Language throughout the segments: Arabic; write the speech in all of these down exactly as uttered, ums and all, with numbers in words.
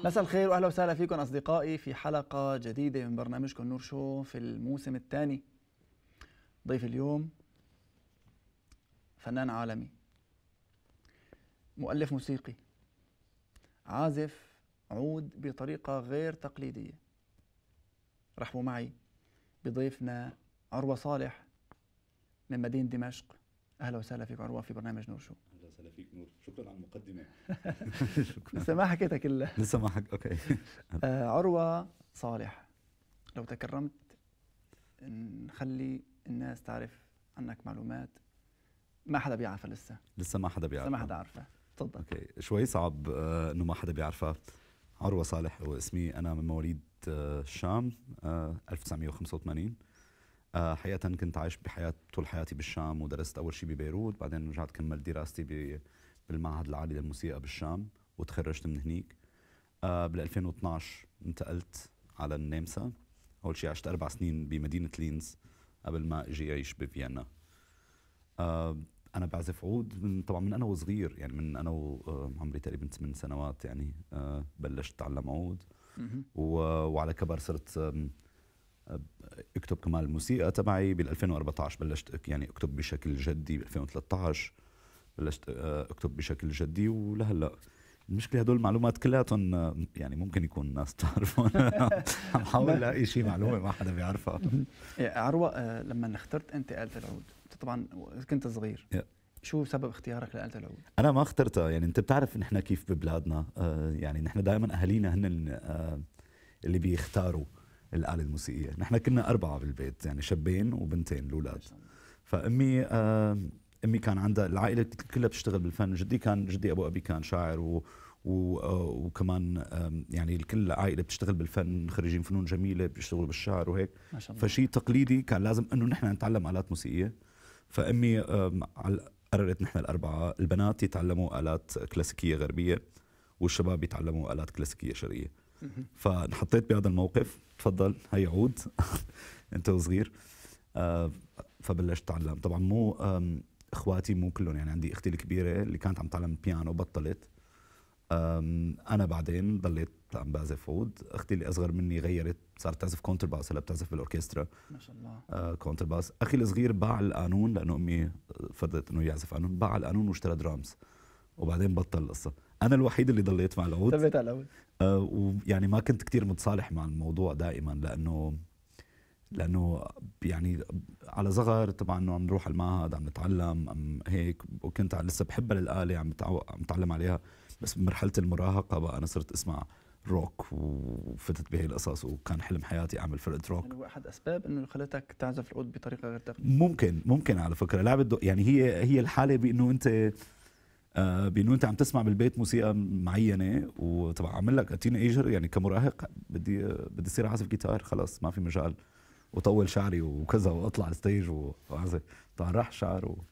مساء الخير واهلا وسهلا فيكم اصدقائي في حلقه جديده من برنامجكم نور شو في الموسم الثاني. ضيف اليوم فنان عالمي، مؤلف موسيقي، عازف عود بطريقه غير تقليديه. رحبوا معي بضيفنا عروة صالح من مدينه دمشق. اهلا وسهلا فيك عروة في برنامج نور شو. اهلا وسهلا فيك نور، شكرا على المقدمه. شكرا. لسه ما حكيتها كلها. لسه ما حك اوكي. آه عروة صالح، لو تكرمت نخلي الناس تعرف عنك معلومات ما حدا بيعرفها لسه. لسه ما حدا بيعرفها. لسه ما حدا عارفها. تفضل. اوكي، شوي صعب آه انه ما حدا بيعرفها. عروة صالح هو اسمي، انا من مواليد آه الشام آه ألف وتسعمية وخمسة وثمانين. آه حقيقة كنت عايش بحياة طول حياتي بالشام، ودرست اول شيء ببيروت، بعدين رجعت كملت دراستي بالمعهد العالي للموسيقى بالشام وتخرجت من هنيك. آه بال ألفين واثنعش انتقلت على النمسا. اول شيء عشت اربع سنين بمدينة لينز قبل ما اجي اعيش بفيينا. آه انا بعزف عود من طبعا من انا وصغير، يعني من انا وعمري تقريبا ثمان سنوات يعني آه بلشت اتعلم عود. وعلى كبر صرت اكتب كمان الموسيقى تبعي. بال ألفين وأربعطعش بلشت يعني اكتب بشكل جدي. ب ألفين وثلاثطعش بلشت اكتب بشكل جدي ولهلا. المشكلة هدول المعلومات كلياتهم يعني ممكن يكون الناس تعرفون. عم حاول الاقي شيء معلومة ما حدا بيعرفها. عروة، لما اخترت انت آلة العود، انت طبعا كنت صغير، شو سبب اختيارك لآلة العود؟ انا ما اخترتها، يعني انت بتعرف نحن كيف ببلادنا، آه يعني نحن دائما اهالينا هن آه اللي بيختاروا الآلة الموسيقية. نحن كنا أربعة بالبيت، يعني شابين وبنتين الأولاد. فأمي آه أمي كان عندها العائلة كلها بتشتغل بالفن. جدي كان جدي أبو أبي كان شاعر و و وكمان يعني الكل العائلة بتشتغل بالفن، خريجين فنون جميلة بيشتغلوا بالشعر وهيك. ما شاء الله. فشيء تقليدي كان لازم إنه نحن نتعلم آلات موسيقية. فأمي قررت نحن الأربعة البنات يتعلموا آلات كلاسيكية غربية والشباب يتعلموا آلات كلاسيكية شرقية. فانحطيت بهذا الموقف، تفضل هي عود انت وصغير. آه فبلشت اتعلم. طبعا مو اخواتي مو كلهم، يعني عندي اختي الكبيره اللي كانت عم تعلم بيانو بطلت. انا بعدين ضليت عم بعزف عود. اختي اللي اصغر مني غيرت، صارت تعزف كونترباس، هلا بتعزف بالاوركسترا. ما شاء الله. آه كونترباس. اخي الصغير باع القانون لانه امي فرضت انه يعزف قانون، باع القانون واشترى درامز وبعدين بطل القصه. انا الوحيد اللي ضليت مع العود. ثبت على العود. آه ويعني ما كنت كتير متصالح مع الموضوع دائما، لانه لانه يعني على صغر طبعا انه عم نروح على المعهد عم نتعلم عم هيك، وكنت لسه بحبها للآلة، عم عم اتعلم عليها. بس بمرحله المراهقه بقى انا صرت اسمع روك وفتت بهي القصص، وكان حلم حياتي اعمل فرقه روك. يعني هو احد اسباب انه خلتك تعزف العود بطريقه غير تقليديه. ممكن ممكن على فكره لعبه يعني هي هي الحاله بانه انت آه بانه انت عم تسمع بالبيت موسيقى معينه، وطبعا عامل لك تين ايجر يعني كمراهق بدي بدي اصير اعزف جيتار، خلص ما في مجال، وطول شعري وكذا واطلع على الستيج واعزف. طبعا راح شعر و...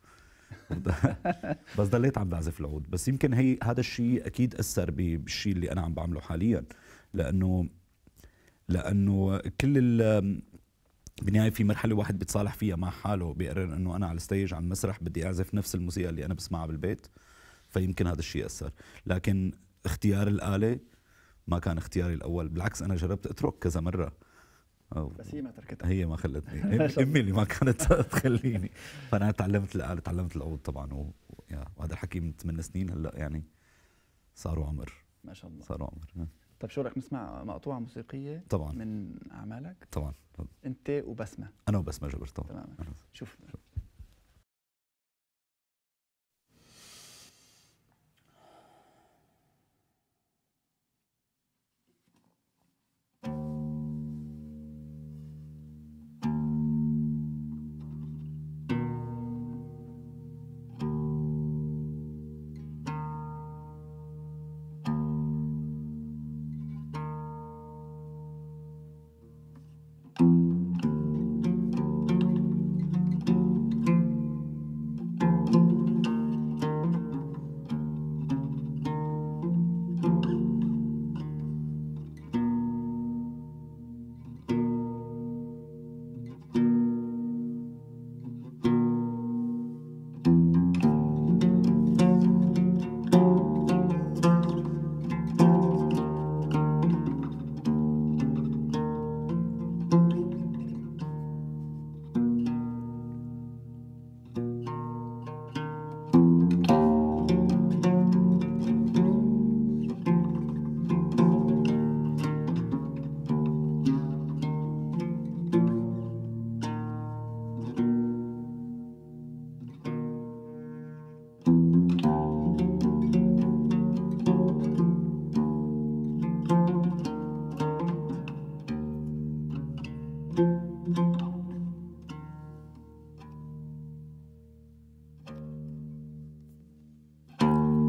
بس ضليت عم بعزف العود. بس يمكن هي هذا الشيء اكيد اثر بالشيء اللي انا عم بعمله حاليا، لانه لانه كل ال بالنهايه في مرحله واحد بيتصالح فيها مع حاله، بيقرر انه انا على الستيج على المسرح بدي اعزف نفس الموسيقى اللي انا بسمعها بالبيت. فيمكن هذا الشيء اثر، لكن اختيار الآلة ما كان اختياري الاول. بالعكس انا جربت اترك كذا مره، بس هي ما تركتك. هي ما خلتني. امي اللي ما كانت تخليني. فانا تعلمت الآلة، تعلمت العود طبعا، و... وهذا الحكي من ثمان سنين هلا، يعني صاروا عمر. ما شاء الله صاروا عمر. طيب شو رايك نسمع مقطوعه موسيقيه طبعا من اعمالك؟ طبعا. انت وبسمه. انا وبسمه جبر طبعا. تمام. شوف, شوف.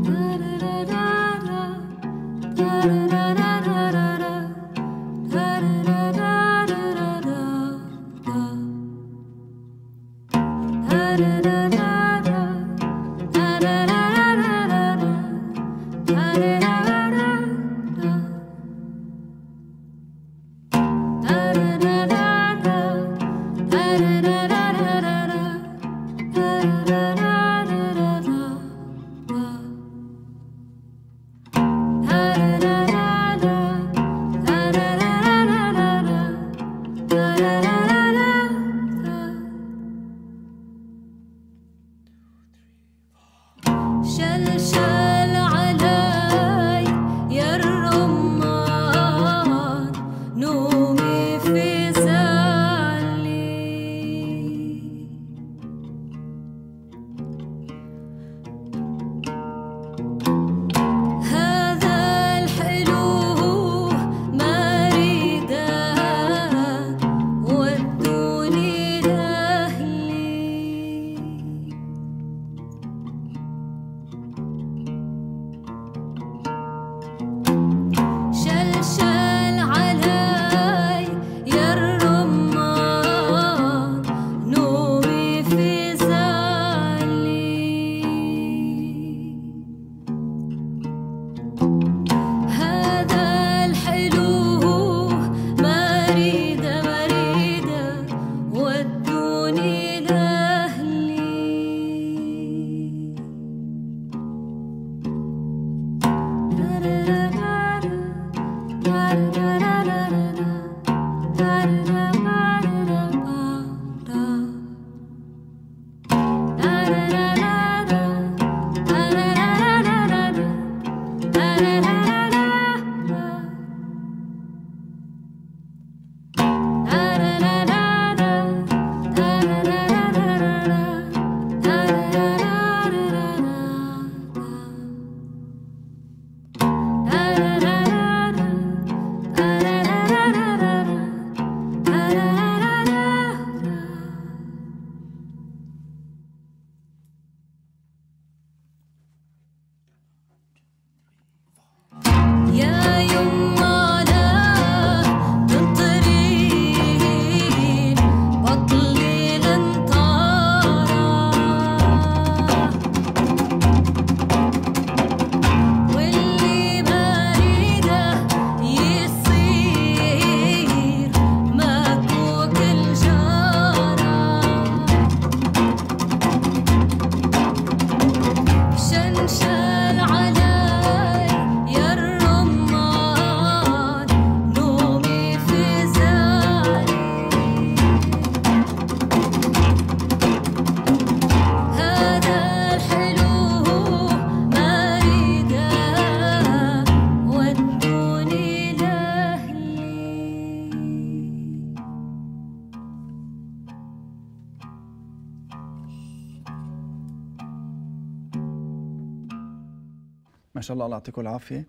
ما شاء الله، الله يعطيكم العافية.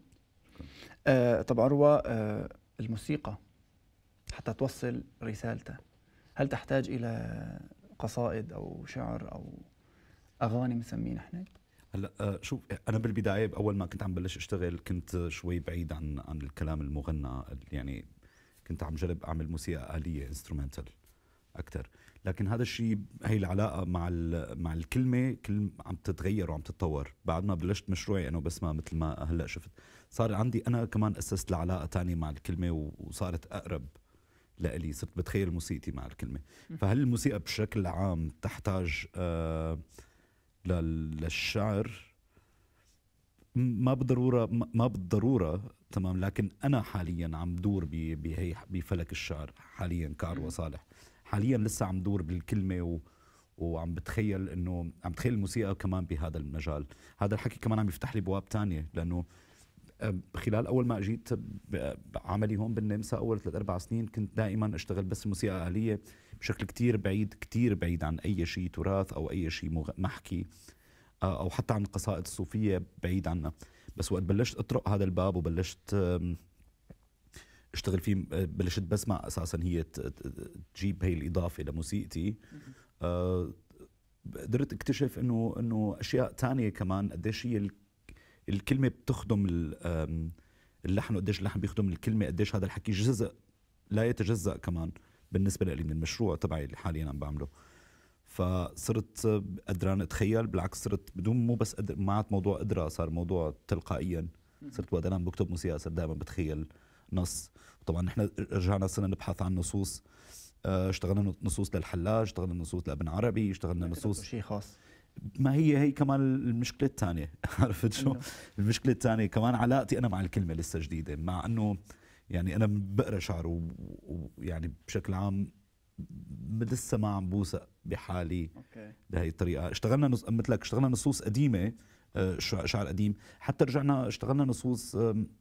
آه طب عروة، آه الموسيقى حتى توصل رسالتها هل تحتاج إلى قصائد أو شعر أو أغاني مسمين احنا؟ هلا آه شوف، انا بالبدايه اول ما كنت عم بلش اشتغل كنت شوي بعيد عن عن الكلام المغنى، يعني كنت عم جرب اعمل موسيقى آلية انسترومنتال اكثر، لكن هذا الشيء هي العلاقه مع مع الكلمه كل عم تتغير وعم تتطور. بعد ما بلشت مشروعي انا وبسمة، مثل ما هلا شفت، صار عندي انا كمان اسست لعلاقه ثانيه مع الكلمه وصارت اقرب لإلي، صرت بتخيل موسيقتي مع الكلمه. فهل الموسيقى بشكل عام تحتاج آه للشعر؟ ما بالضروره، ما بالضروره تمام، لكن انا حاليا عم دور بهي بفلك الشعر حاليا كعروة صالح. حاليا لسه عم دور بالكلمه و وعم بتخيل انه عم بتخيل الموسيقى كمان بهذا المجال. هذا الحكي كمان عم يفتح لي بواب تانية، لانه خلال اول ما اجيت بعملي هون بالنمسا اول ثلاث اربع سنين كنت دائما اشتغل بس الموسيقى آلية بشكل كتير بعيد كتير بعيد عن اي شيء تراث او اي شيء محكي او حتى عن القصائد الصوفيه، بعيد عنها. بس وقت بلشت اطرق هذا الباب وبلشت اشتغل فيه، بلشت بسمع اساسا هي تجيب هي الاضافه لموسيقتي، قدرت اكتشف انه انه اشياء ثانيه كمان قديش هي الكلمه بتخدم اللحن، وقديش اللحن بيخدم الكلمه، قديش هذا الحكي جزء لا يتجزأ كمان بالنسبه لي من المشروع تبعي اللي حاليا عم بعمله. فصرت قدران اتخيل، بالعكس صرت بدون مو بس قدر، ما عاد موضوع قدره، صار موضوع تلقائيا. صرت وقت انا بكتب موسيقى صرت دائما بتخيل نص. طبعا نحن رجعنا صرنا نبحث عن نصوص، اشتغلنا نصوص للحلاج، اشتغلنا نصوص لابن عربي، اشتغلنا نصوص شيء خاص. ما هي هي كمان المشكله الثانيه عرفت شو المشكله الثانيه كمان علاقتي انا مع الكلمه لسه جديده، مع انه يعني انا بقرا شعر ويعني بشكل عام لسه ما عم بوثق بحالي بهي الطريقه. اشتغلنا نص... مثلك اشتغلنا نصوص قديمه، شعر قديم، حتى رجعنا اشتغلنا نصوص،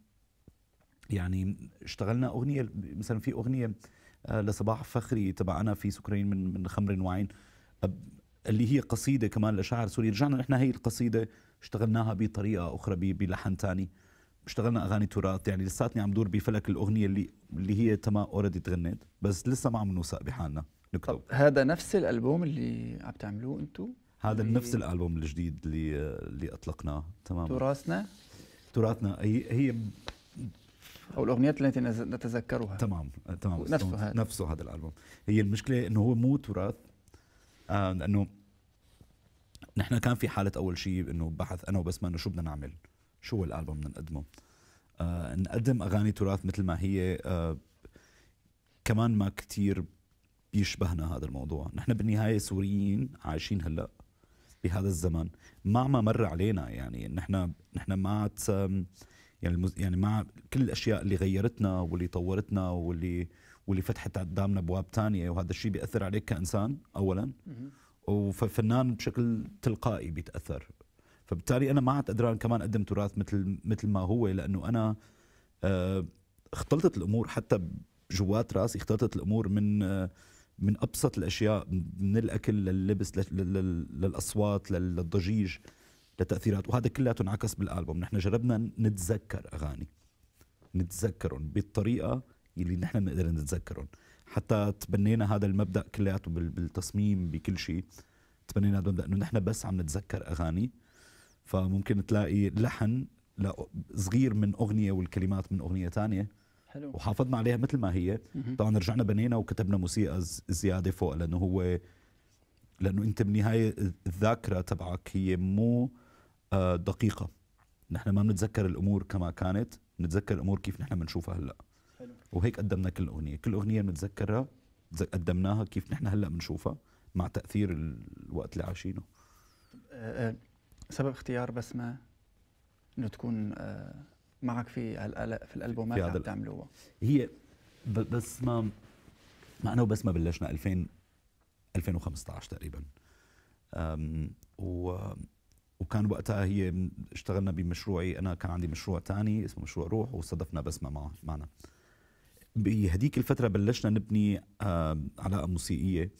يعني اشتغلنا اغنيه مثلا، في اغنيه لصباح فخري تبع انا في سكرين من من خمر وعين، اللي هي قصيده كمان لشاعر سوري. رجعنا نحن هي القصيده اشتغلناها بطريقه اخرى بلحن ثاني، اشتغلنا اغاني تراث. يعني لساتني عم دور بفلك الاغنيه اللي اللي هي تمام اوريدي تغنت، بس لسه ما عم نوثق بحالنا نكتب. هذا نفس الالبوم اللي عم تعملوه انتم؟ هذا نفس الالبوم الجديد اللي اللي اطلقناه تماما. تراثنا تراثنا هي هي او الاغنيات التي نتذكرها. تمام تمام نفسه هذا نفسه هذا الالبوم. هي المشكله انه هو مو تراث، آه لانه نحن كان في حاله اول شيء انه بحث انا وبسمه انه شو بدنا نعمل، شو هو الالبوم بدنا نقدمه. آه نقدم اغاني تراث مثل ما هي، آه كمان ما كتير بيشبهنا هذا الموضوع. نحن بالنهايه سوريين عايشين هلا بهذا الزمن، ما ما مر علينا يعني نحن نحن ما يعني المز... يعني مع كل الاشياء اللي غيرتنا واللي طورتنا واللي واللي فتحت قدامنا ابواب ثانيه، وهذا الشيء بياثر عليك كانسان اولا، وفنان بشكل تلقائي بيتاثر. فبالتالي انا ما عاد قدران كمان اقدم تراث مثل مثل ما هو، لانه انا آه اختلطت الامور حتى جوات راسي، اختلطت الامور من آه من ابسط الاشياء، من الاكل لللبس للاصوات للضجيج لتأثيرات، وهذا كله انعكس بالالبوم. نحن جربنا نتذكر اغاني، نتذكرهم بالطريقه اللي نحن بنقدر نتذكرهم، حتى تبنينا هذا المبدا كلياته بالتصميم بكل شيء. تبنينا هذا المبدا انه نحن بس عم نتذكر اغاني، فممكن تلاقي لحن صغير من اغنيه والكلمات من اغنيه ثانيه، حلو، وحافظنا عليها مثل ما هي. طبعا رجعنا بنينا وكتبنا موسيقى زياده فوق، لانه هو لانه انت بالنهايه الذاكره تبعك هي مو دقيقة. نحن ما بنتذكر الأمور كما كانت، نتذكر الأمور كيف نحن بنشوفها هلأ. حلو. وهيك قدمنا كل أغنية، كل أغنية بنتذكرها قدمناها كيف نحن هلأ بنشوفها مع تأثير الوقت اللي عايشينه. أه سبب اختيار بسمة إنه تكون أه معك في في الألبومات اللي عم تعملوها؟ هي بسمة، ما أنا وبسمة بلشنا ألفين ألفين وخمسة عشر تقريبا، و وكان وقتها هي اشتغلنا بمشروعي، انا كان عندي مشروع ثاني اسمه مشروع روح، واستضفنا بسمة مع معنا. بهديك الفترة بلشنا نبني علاقة موسيقية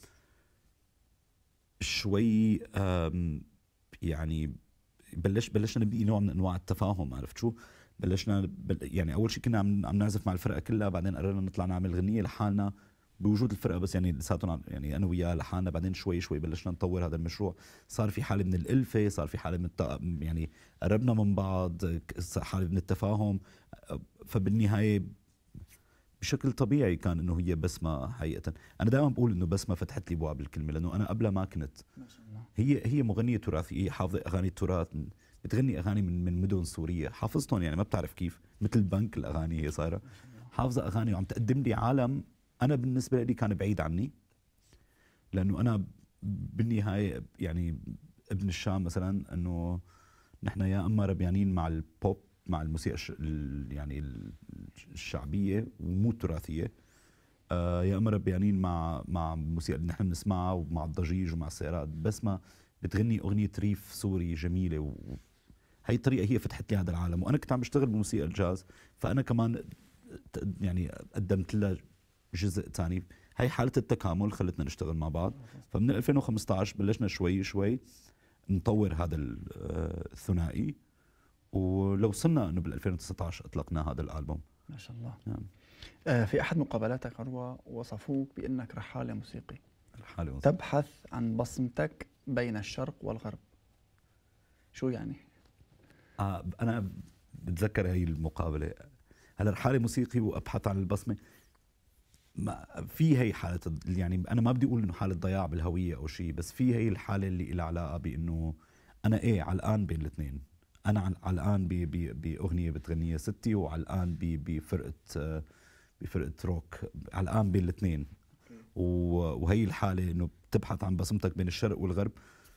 شوي، يعني بلش بلشنا نبني نوع من انواع التفاهم. عرفت شو؟ بلشنا بل يعني اول شيء كنا عم عم نعزف مع الفرقة كلها، بعدين قررنا نطلع نعمل غنية لحالنا بوجود الفرقه بس، يعني لساتهم يعني انا وياه لحالنا. بعدين شوي شوي بلشنا نطور هذا المشروع، صار في حاله من الالفه، صار في حاله من الت... يعني قربنا من بعض، حاله من التفاهم. فبالنهايه بشكل طبيعي كان انه هي بسمه. حقيقه انا دائما بقول انه بسمه فتحت لي ابواب الكلمه، لانه انا قبلها ما كنت. ما شاء الله. هي هي مغنيه تراثيه، حافظه اغاني التراث، بتغني اغاني من من مدن سوريه حافظتهم، يعني ما بتعرف كيف، مثل بنك الاغاني هي صايره حافظه اغاني، وعم تقدم لي عالم أنا بالنسبة لي كان بعيد عني، لأنه أنا بالنهاية يعني ابن الشام مثلا، أنه نحن يا أما ربيانين مع البوب، مع الموسيقى يعني الشعبية ومو التراثية، آه يا أما ربيانين مع مع الموسيقى اللي نحن بنسمعها ومع الضجيج ومع السيارات. بس ما بتغني أغنية ريف سوري جميلة، وهي الطريقة هي فتحت لي هذا العالم. وأنا كنت عم بشتغل بموسيقى الجاز، فأنا كمان يعني قدمت لها جزء ثاني. هي حالة التكامل خلتنا نشتغل مع بعض. فمن ألفين وخمسة عشر بلشنا شوي شوي نطور هذا الثنائي، ولو وصلنا انه بال ألفين وتسعة عشر اطلقنا هذا الالبوم. ما شاء الله. نعم. آه في احد مقابلاتك عروة وصفوك بانك رحالة موسيقي، رحالة موسيقي. تبحث عن بصمتك بين الشرق والغرب، شو يعني؟ آه انا بتذكر هي المقابله. هلا حالي موسيقي وابحث عن البصمه، ما في هي حاله، يعني انا ما بدي اقول انه حاله ضياع بالهويه او شيء، بس في هي الحاله اللي لها علاقه بانه انا ايه علقان بين الاثنين. انا علقان باغنيه بتغنيها ستي، وعلقان بفرقه بفرقه روك، علقان بين الاثنين. وهي الحاله انه بتبحث عن بصمتك بين الشرق والغرب.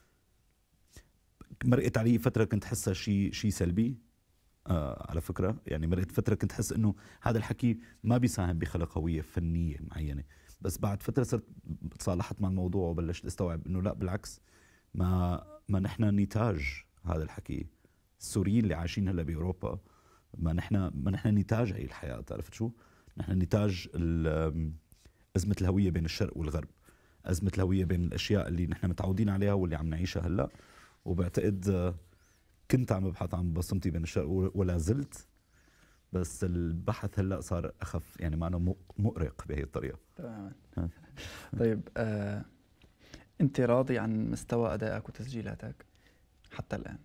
مرقت علي فتره كنت حسها شيء شيء سلبي. آه على فكره يعني مرقت فتره كنت حس انه هذا الحكي ما بيساهم بخلق هويه فنيه معينه، بس بعد فتره صرت تصالحت مع الموضوع وبلشت استوعب انه لا بالعكس، ما ما نحن نتاج هذا الحكي. السوريين اللي عايشين هلا باوروبا، ما نحن ما نحن نتاج هي الحياه. عرفت شو؟ نحن نتاج ازمه الهويه بين الشرق والغرب، ازمه الهويه بين الاشياء اللي نحن متعودين عليها واللي عم نعيشها هلا. وبعتقد كنت عم ببحث عن بصمتي بين الشرق ولا زلت، بس البحث هلا صار اخف، يعني معناه مؤرق بهي الطريقه. تماما. طيب آه، انت راضي عن مستوى ادائك وتسجيلاتك حتى الان؟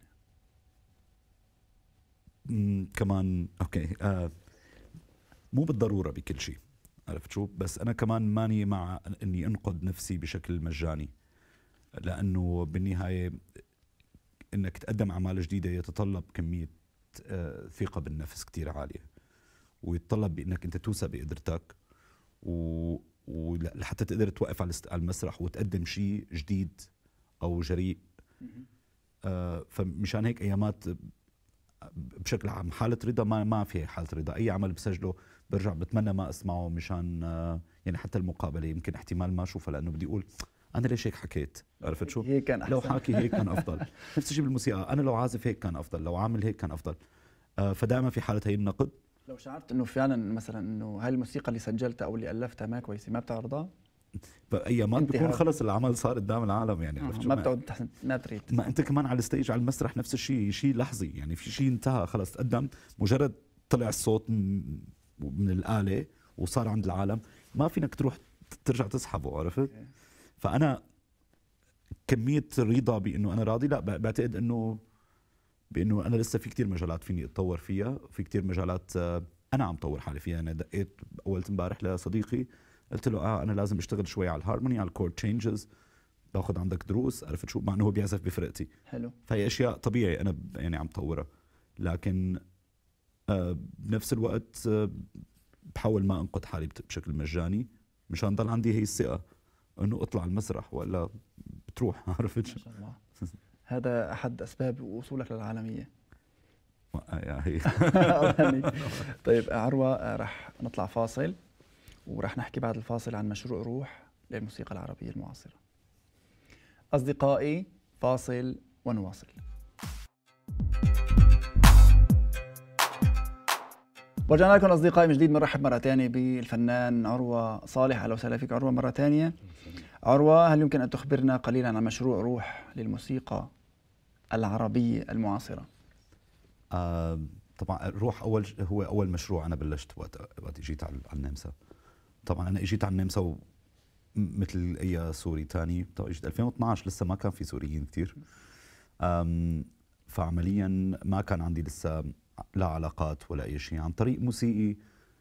كمان اوكي، آه مو بالضروره بكل شيء، عرفت شو؟ بس انا كمان ماني مع اني انقد نفسي بشكل مجاني، لانه بالنهايه انك تقدم اعمال جديده يتطلب كميه آه ثقه بالنفس كتير عاليه، ويتطلب بانك انت توثق بقدرتك، و ولحتى تقدر توقف على المسرح وتقدم شيء جديد او جريء. آه فمشان هيك ايامات بشكل عام حالة رضا ما ما في حالة رضا. أي عمل بسجله برجع بتمنى ما أسمعه، مشان يعني حتى المقابلة يمكن احتمال ما أشوفها، لأنه بدي أقول أنا ليش هيك حكيت، عرفت شو؟ هيك كان أحسن. لو حاكي هيك كان أفضل. نفس الشيء بالموسيقى، أنا لو عازف هيك كان أفضل، لو عامل هيك كان أفضل. آه فدائما في حالة هي النقد. لو شعرت إنه فعلا مثلا إنه هاي الموسيقى اللي سجلتها أو اللي ألفتها ما كويسة، ما بتعرضها؟ فأيامات بكون خلص العمل صار قدام العالم، يعني عرفت شو؟ ما بتقعد ما تريد. ما انت كمان على الستيج على المسرح نفس الشيء، شيء لحظي، يعني في شيء انتهى خلص تقدم، مجرد طلع الصوت من الآلة وصار عند العالم، ما فينك تروح ترجع تسحبه، عرفت؟ فأنا كمية رضا بأنه أنا راضي، لا بعتقد أنه بأنه أنا لسه في كتير مجالات فيني أتطور فيها، في كتير مجالات أنا عم طور حالي فيها. أنا دقيت أول امبارح لصديقي قلت له اه انا لازم اشتغل شوي على الهارموني، على الكورد تشينجز، باخذ عندك دروس، عرفت شو؟ مع انه هو بيعزف بفرقتي. حلو. فهي اشياء طبيعي انا يعني عم طورها، لكن آه بنفس الوقت آه بحاول ما انقد حالي بشكل مجاني، مشان ضل عندي هي الثقه انه اطلع المسرح ولا بتروح، عرفت شو؟ ما شاء الله. هذا احد اسباب وصولك للعالميه. يا هي. طيب عروة، رح نطلع فاصل ورح نحكي بعد الفاصل عن مشروع روح للموسيقى العربية المعاصرة. أصدقائي فاصل ونواصل. رجعنا لكم أصدقائي من جديد، بنرحب مرة ثانية بالفنان عروة صالح. أهلا وسهلا فيك عروة مرة ثانية. عروة، هل يمكن أن تخبرنا قليلا عن مشروع روح للموسيقى العربية المعاصرة؟ آه طبعا روح أول هو أول مشروع أنا بلشت وقت وقت اجيت على النمسا. طبعا أنا اجيت على النمسا و مثل أي سوري تاني، طبعا اجيت ألفين واثنعش، لسه ما كان في سوريين كتير، فعمليا ما كان عندي لسه لا علاقات ولا أي شيء. عن طريق موسيقي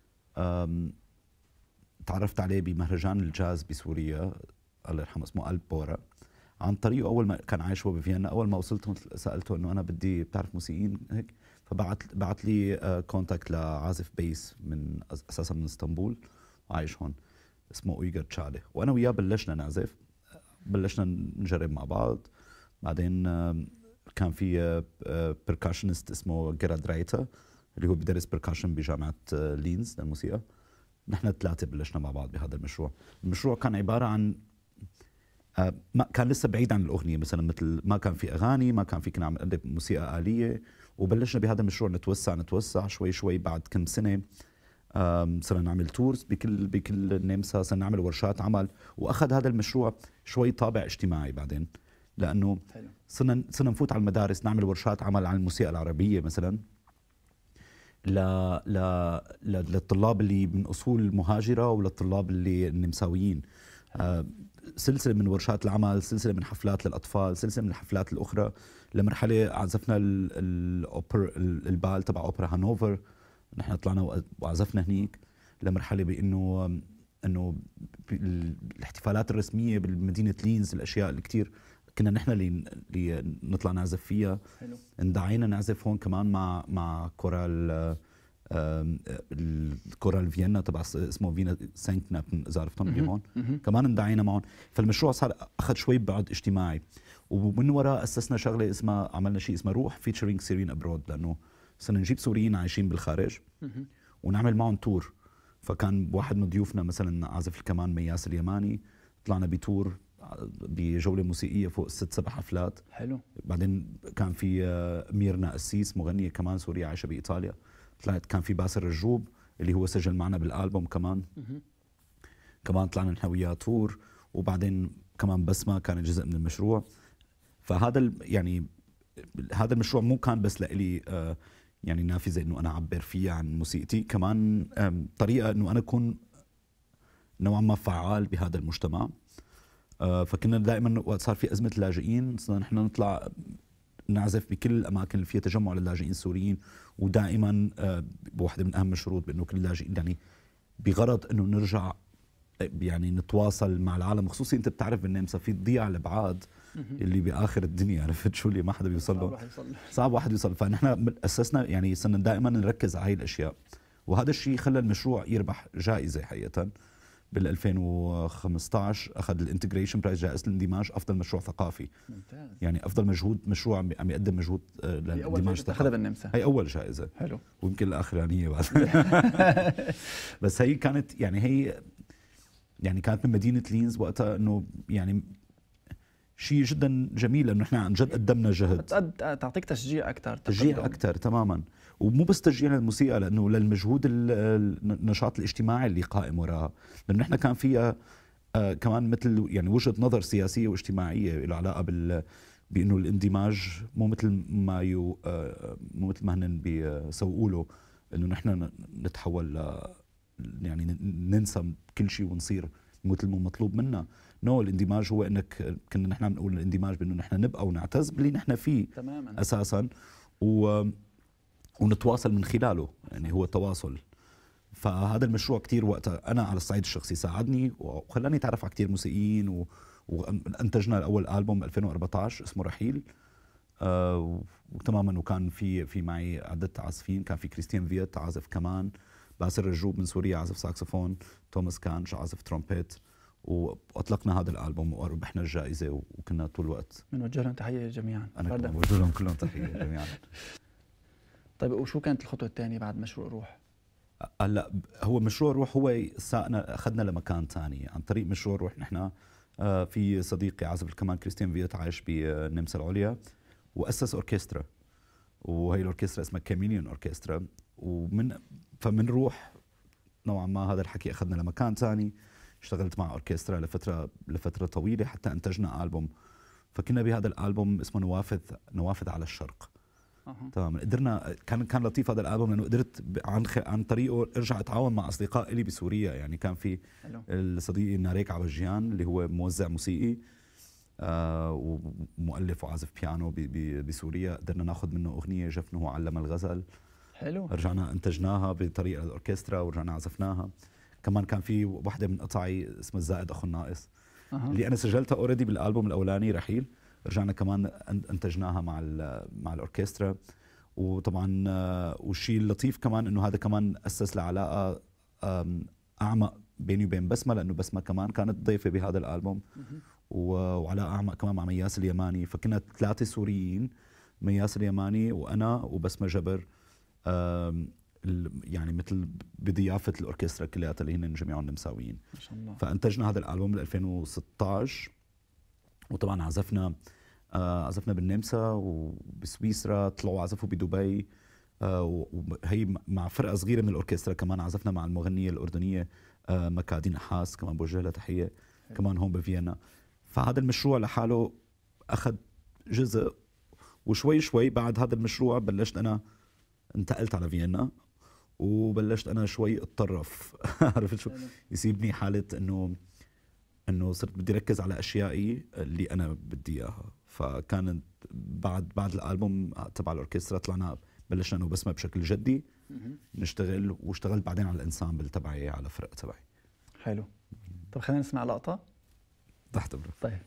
تعرفت عليه بمهرجان الجاز بسوريا الله يرحمه اسمه ألب بورا. عن طريقه أول ما كان عايش هو بفيينا، أول ما وصلت سألته إنه أنا بدي بتعرف موسيقيين هيك، فبعت بعت لي كونتاكت لعازف بيس من أساسا من اسطنبول وعايش هون اسمه أويغر تشالي، وأنا وياه بلشنا نعزف، بلشنا نجرب مع بعض. بعدين كان في بيركاشنست اسمه جيراد رايتا اللي هو بيدرس بيركاشن بجامعة لينز للموسيقى. نحن الثلاثة بلشنا مع بعض بهذا المشروع. المشروع كان عبارة عن ما كان لسه بعيد عن الأغنية، مثلا مثل ما كان في أغاني، ما كان في كنا عم نقدم موسيقى آلية، وبلشنا بهذا المشروع نتوسع نتوسع شوي شوي. بعد كم سنة صرنا نعمل تورز بكل بكل النمسا، صرنا نعمل ورشات عمل، وأخذ هذا المشروع شوي طابع اجتماعي بعدين، لأنه صرنا صرنا نفوت على المدارس نعمل ورشات عمل عن الموسيقى العربية مثلا ل ل للطلاب اللي من أصول مهاجرة وللطلاب اللي النمساويين. آه سلسله من ورشات العمل، سلسله من حفلات للاطفال، سلسله من الحفلات الاخرى، لمرحله عزفنا الاوبر البال تبع اوبرا هانوفر، نحن طلعنا وعزفنا هنيك، لمرحله بانه انه الاحتفالات الرسميه بالمدينه لينز، الاشياء اللي كثير كنا نحن اللي اللي نطلع نعزف فيها. حلو. اندعينا نعزف هون كمان مع مع كورال الكورال فيينا تبع اسمه فينا سانكنا، اذا عرفتهم اللي هون، كمان اندعينا معهم. فالمشروع صار اخذ شوي بعد اجتماعي، ومن وراء اسسنا شغله اسمها، عملنا شيء اسمه روح فيتشرينج سيرين ابرود، لانه صرنا نجيب سوريين عايشين بالخارج ونعمل معهم تور. فكان واحد من ضيوفنا مثلا عازف الكمان مياس اليماني، طلعنا بتور بجوله موسيقيه فوق ست سبع حفلات. حلو. بعدين كان في ميرنا قسيس مغنيه كمان سوريه عايشه بايطاليا، طلعت. كان في باسل رجوب اللي هو سجل معنا بالالبوم كمان، كمان طلعنا نحن وياه تور. وبعدين كمان بسمه كانت جزء من المشروع. فهذا يعني هذا المشروع مو كان بس لإلي آه يعني نافذه انه انا اعبر فيها عن موسيقتي، كمان طريقه انه انا اكون نوعا ما فعال بهذا المجتمع. آه فكنا دائما وقت صار في ازمه اللاجئين صرنا نحن نطلع نعزف بكل الاماكن اللي فيها تجمع للاجئين السوريين، ودائما آه بواحده من اهم الشروط بانه كل اللاجئين يعني بغرض انه نرجع يعني نتواصل مع العالم، خصوصي انت بتعرف بالنمسا في ضياع الابعاد اللي باخر الدنيا، عرفت شو اللي ما حدا بيوصل له، صعب واحد يوصل. فنحن اسسنا يعني صرنا دائما نركز على هاي الاشياء، وهذا الشيء خلى المشروع يربح جائزه حقيقه. بال ألفين وخمسة عشر اخذ الانتجريشن برايز، جائزه الاندماج افضل مشروع ثقافي. ممتاز. يعني افضل مجهود مشروع عم يقدم مجهود للاندماج الثقافي بالنمسا. هي اول جائزه. حلو. ويمكن الاخرانيه بعد. بس هي كانت يعني هي يعني كانت من مدينه لينز وقتها، انه يعني شيء جدا جميل انه احنا عن جد قدمنا جهد، تعطيك تشجيع اكثر، تشجيع اكثر تماما. ومو بس تشجيع للموسيقى، لانه للمجهود النشاط الاجتماعي اللي قائم وراها، لانه احنا كان فيها آه كمان مثل يعني وجهه نظر سياسيه واجتماعيه له علاقه بال بانه الاندماج مو مثل ما يو آه مو مثل ما هن بيسوقوا له انه نحن نتحول ل يعني ننسى كل شيء ونصير مثل ما مطلوب منا. نو no, الاندماج هو انك كنا نحن بنقول الاندماج بانه نحن نبقى ونعتز باللي نحن فيه تماما اساسا، و ونتواصل من خلاله، يعني هو التواصل. فهذا المشروع كتير وقتها انا على الصعيد الشخصي ساعدني وخلاني اتعرف على كتير موسيقيين، و... وانتجنا الاول البوم ألفين وأربعة عشر اسمه رحيل. آه وتماما، وكان في في معي عدة عازفين، كان في كريستيان فيت عازف كمان، باسل رجوب من سوريا عازف ساكسفون، توماس كانش عازف ترومبيت. واطلقنا هذا الالبوم وربحنا الجائزه، وكنا طول الوقت بنوجه لهم تحيه جميعا. انا بوجه لهم كلهم تحيه جميعا. طيب وشو كانت الخطوه الثانيه بعد مشروع روح؟ هلا هو مشروع روح هو ساقنا اخذنا لمكان ثاني. عن طريق مشروع روح نحن في صديقي عازف الكمان كريستيان فيت عايش بالنمسا العليا، واسس اوركسترا، وهي الاوركسترا اسمها كاميليون اوركسترا. ومن فمن روح نوعا ما هذا الحكي اخذنا لمكان ثاني. اشتغلت مع اوركسترا لفتره لفتره طويله حتى انتجنا البوم. فكنا بهذا الالبوم اسمه نوافذ نوافذ على الشرق. أه. تمام. قدرنا كان كان لطيف هذا الالبوم لانه قدرت عن عن طريقه ارجع اتعاون مع اصدقاء لي بسوريا. يعني كان في الصديقي ناريك عوجيان اللي هو موزع موسيقي آه ومؤلف وعازف بيانو بسوريا، قدرنا ناخذ منه اغنيه جفنه وعلم الغزل. حلو. رجعنا انتجناها بطريقه الاوركسترا ورجعنا عزفناها. كمان كان في وحده من قطعي اسمها الزائد اخو الناقص أه. اللي انا سجلتها اوريدي بالالبوم الاولاني رحيل، رجعنا كمان انتجناها مع مع الاوركسترا. وطبعا والشيء اللطيف كمان انه هذا كمان اسس لعلاقه اعمق بيني وبين بسمه، لانه بسمه كمان كانت ضيفه بهذا الالبوم، وعلاقه اعمق كمان مع مياس اليماني. فكنا ثلاثه سوريين، مياس اليماني وانا وبسمه جبر، يعني مثل بضيافه الاوركسترا كلياتها اللي هن جميعهم نمساويين. ما شاء الله. فانتجنا هذا الالبوم بال ألفين وستة عشر، وطبعا عزفنا آه عزفنا بالنمسا وبسويسرا، طلعوا عزفوا بدبي آه وهي مع فرقه صغيره من الاوركسترا. كمان عزفنا مع المغنيه الاردنيه آه مكادين احاس، كمان بوجه لها تحيه، كمان هون بفيينا. فهذا المشروع لحاله اخذ جزء، وشوي شوي بعد هذا المشروع بلشت انا انتقلت على فيينا، وبلشت انا شوي اتطرف عرفت شو يسيبني حاله انه انه صرت بدي ركز على اشيائي اللي انا بدي اياها. فكانت بعد بعد الالبوم تبع الاوركسترا طلعنا بلشنا انا وبسمه بشكل جدي نشتغل، واشتغلت بعدين على الانسامبل تبعي على فرق تبعي. حلو. طب خلينا نسمع لقطه تحت برا. طيب.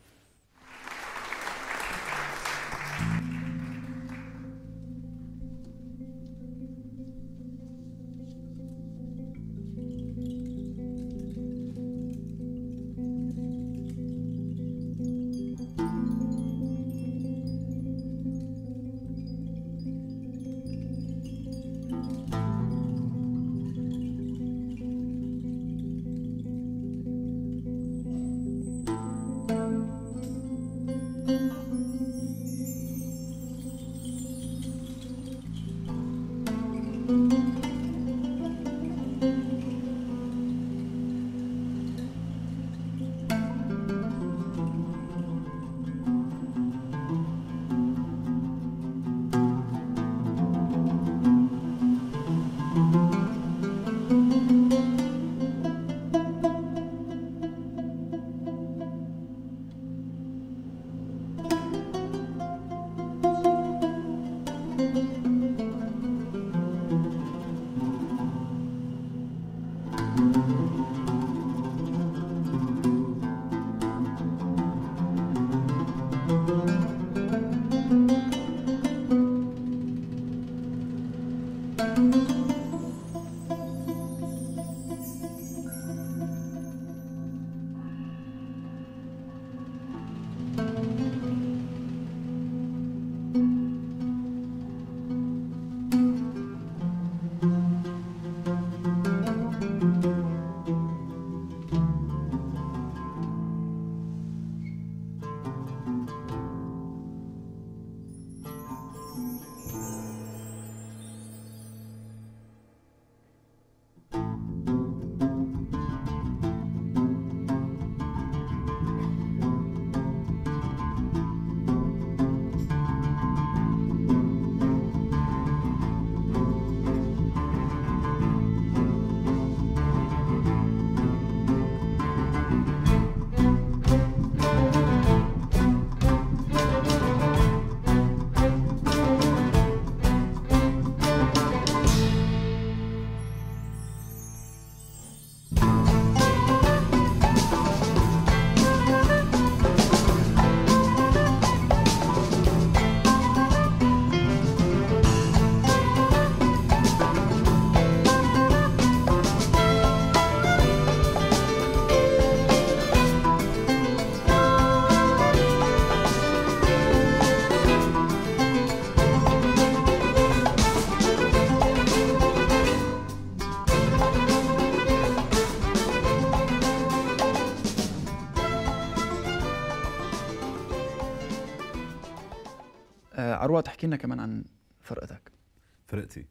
عروة تحكي لنا كمان عن فرقتك. فرقتي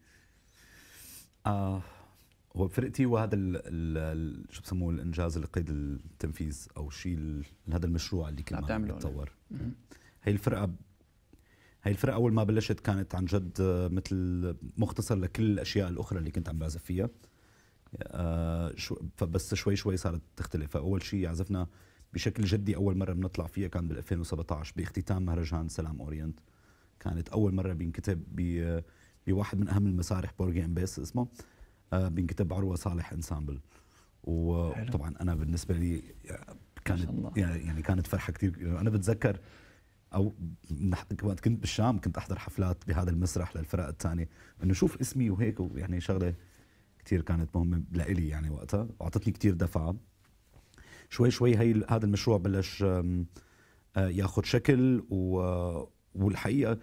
آه هو فرقتي وهذا ال ال شو بسموه الانجاز اللي قيد التنفيذ او شيء هذا المشروع اللي كل ما بيتطور. هي الفرقه هي الفرقه اول ما بلشت كانت عن جد مثل مختصر لكل الاشياء الاخرى اللي كنت عم بعزف فيها. آه شو فبس شوي شوي صارت تختلف. فاول شيء عزفنا بشكل جدي اول مره بنطلع فيها كان بال ألفين وسبعطعش باختتام مهرجان سلام اورينت. كانت اول مره بينكتب بواحد من اهم المسارح بورجي ام بيس اسمه آه بينكتب عروة صالح انسامبل. وطبعا انا بالنسبه لي كانت يعني كانت فرحه كثير. انا بتذكر او وقت كنت بالشام كنت احضر حفلات بهذا المسرح للفرق الثانيه انه شوف اسمي وهيك، ويعني شغله كثير كانت مهمه لإلي يعني وقتها، واعطتني كثير دفعه. شوي شوي هي هذا المشروع بلش ياخذ شكل، والحقيقه